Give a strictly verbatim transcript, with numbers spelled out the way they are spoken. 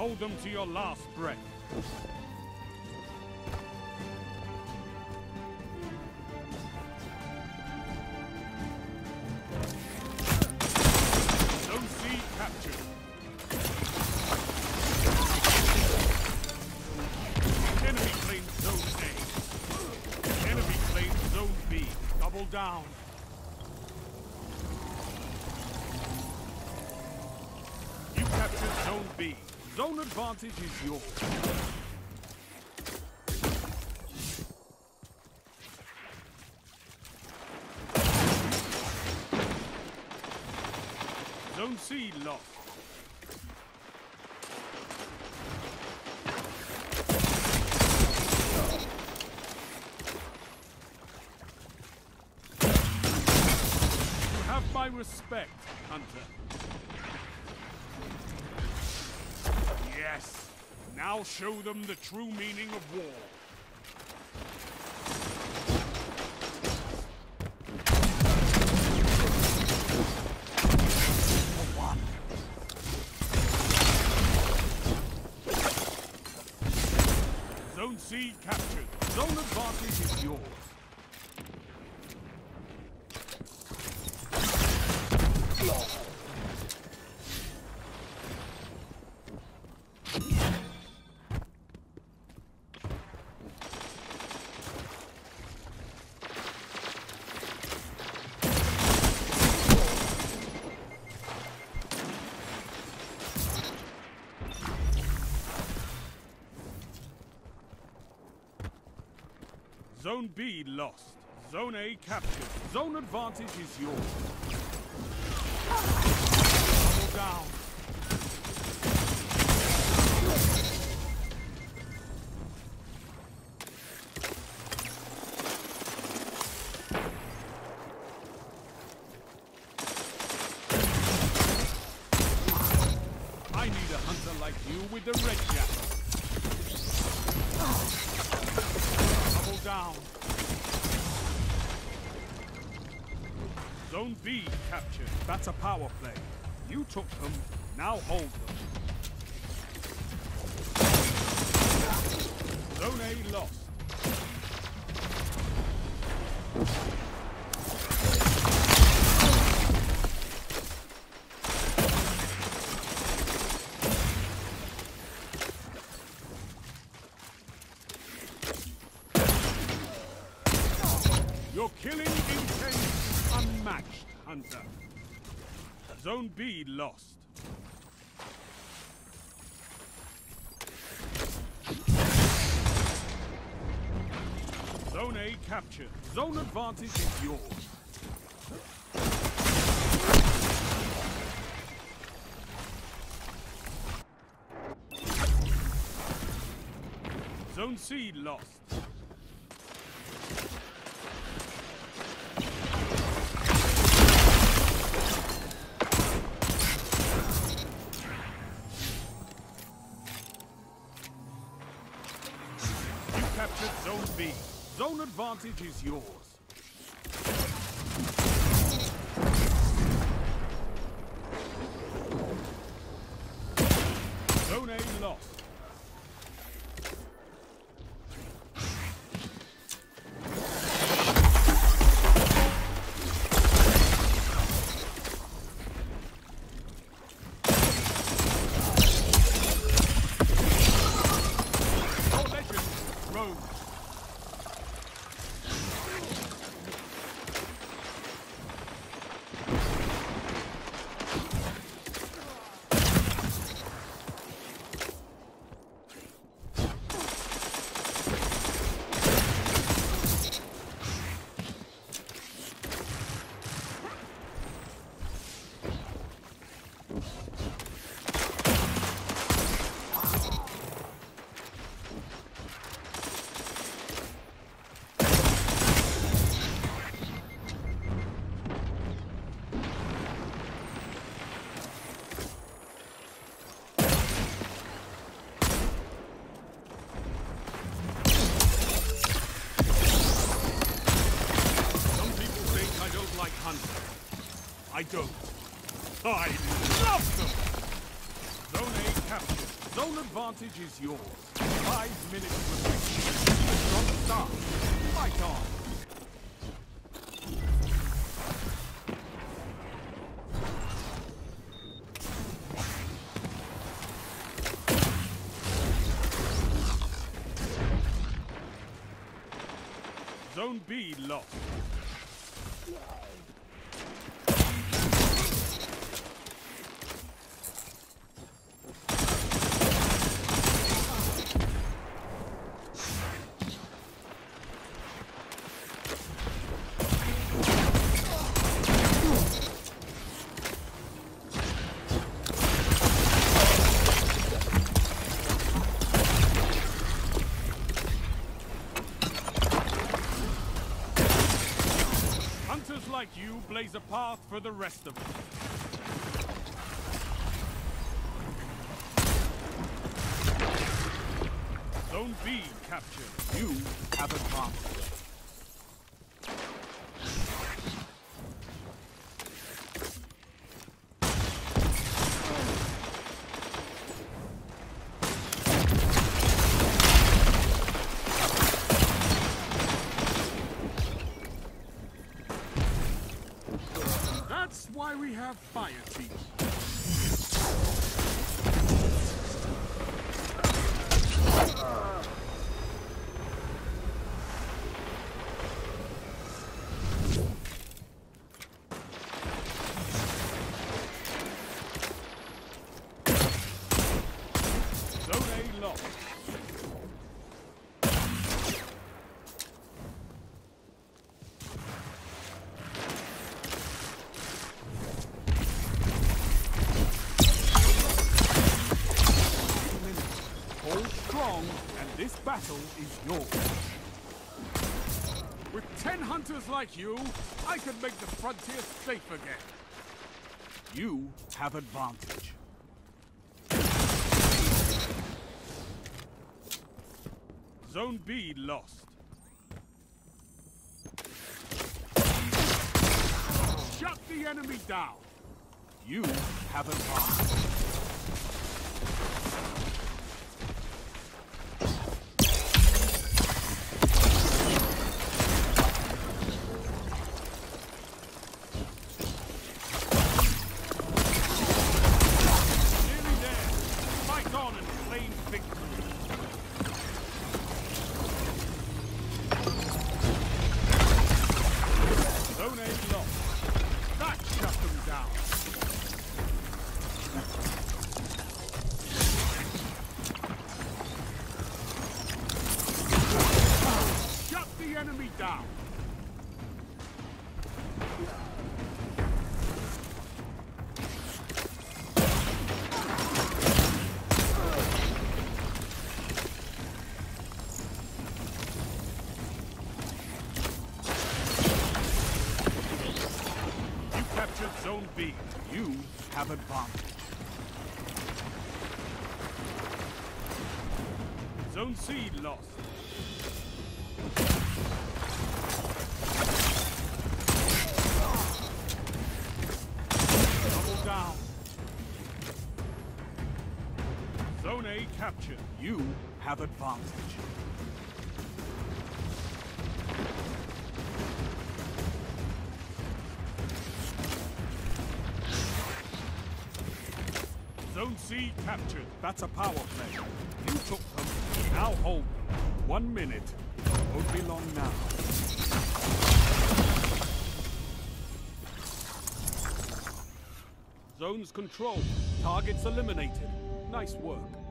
Hold them to your last breath. Zone C captured. Enemy claims Zone A. Enemy claims Zone B. Double down. You captured Zone B. Zone advantage is yours. Zone C lost. You have my respect, Hunter. Yes. Now show them the true meaning of war. Zone C captured. Zone advantage is yours. Zone B lost. Zone A captured. Zone advantage is yours. Double down. I need a hunter like you with the red jacket. Double down. Zone B captured. That's a power play. You took them, now hold them. Zone A lost. Your killing intent is unmatched, Hunter. Zone B lost. Zone A captured. Zone advantage is yours. Zone C lost. Captured Zone B. Zone advantage is yours. Zone A lost. I don't. I love them! Zone A captured. Zone advantage is yours. Five minutes remaining. From start. Fight on. Zone B lost. Hunters like you blaze a path for the rest of us. Zone B captured. You have advantage. That's why we have fire teams. Zone A lost. Hold strong, and this battle is yours. With ten hunters like you, I can make the frontier safe again. You have advantage. Zone B lost. Shut the enemy down. You have advantage. Zone A lost. That shut them down. Shut the enemy down. Zone B, you have advantage. Zone C lost. Double down. Zone A captured. You have advantage. Zone C captured. That's a power play. You took them. Now hold them. One minute. Won't be long now. Zones controlled. Targets eliminated. Nice work.